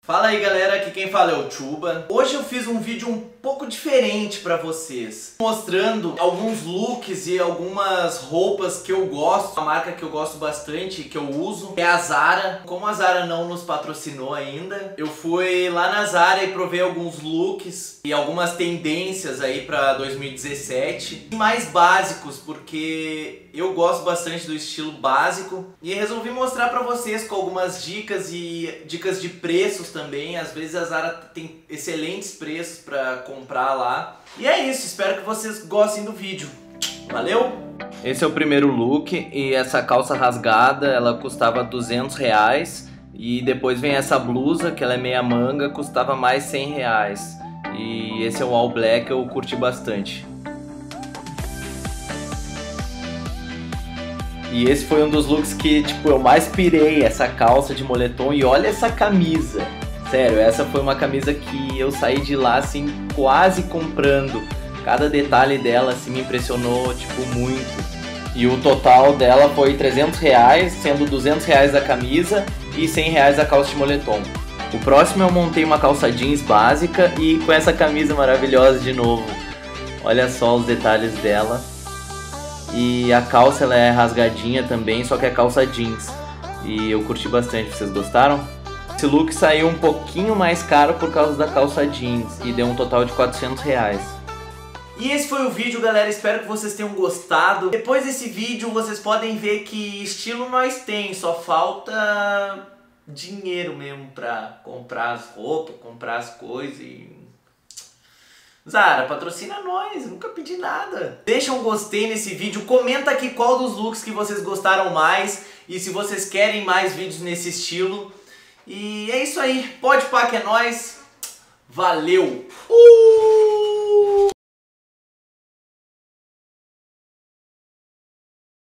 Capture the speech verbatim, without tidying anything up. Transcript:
Fala aí galera, aqui quem fala é o Chuba. Hoje eu fiz um vídeo um pouco diferente pra vocês, mostrando alguns looks e algumas roupas que eu gosto. Uma marca que eu gosto bastante, que eu uso, é a Zara. Como a Zara não nos patrocinou ainda, eu fui lá na Zara e provei alguns looks e algumas tendências aí pra dois mil e dezessete. Mais básicos, porque eu gosto bastante do estilo básico. E resolvi mostrar pra vocês com algumas dicas e dicas de preços também. Às vezes a Zara tem excelentes preços pra comprar lá. E é isso, espero que vocês gostem do vídeo. Valeu? Esse é o primeiro look e essa calça rasgada, ela custava duzentos reais. E depois vem essa blusa, que ela é meia manga, custava mais cem reais. E esse é o all black, eu curti bastante. E esse foi um dos looks que, tipo, eu mais pirei, essa calça de moletom. E olha essa camisa. Sério, essa foi uma camisa que eu saí de lá, assim, quase comprando. Cada detalhe dela, assim, me impressionou, tipo, muito. E o total dela foi trezentos reais, sendo duzentos reais a camisa e cem reais a calça de moletom. O próximo eu montei uma calça jeans básica e com essa camisa maravilhosa de novo. Olha só os detalhes dela. E a calça ela é rasgadinha também, só que é calça jeans. E eu curti bastante, vocês gostaram? Esse look saiu um pouquinho mais caro por causa da calça jeans e deu um total de quatrocentos reais. E esse foi o vídeo, galera, espero que vocês tenham gostado. Depois desse vídeo vocês podem ver que estilo nós tem, só falta dinheiro mesmo pra comprar as roupas, comprar as coisas e... Zara, patrocina nós, nunca pedi nada. Deixa um gostei nesse vídeo, comenta aqui qual dos looks que vocês gostaram mais e se vocês querem mais vídeos nesse estilo. E é isso aí, pode pá que é nóis, valeu! Uh!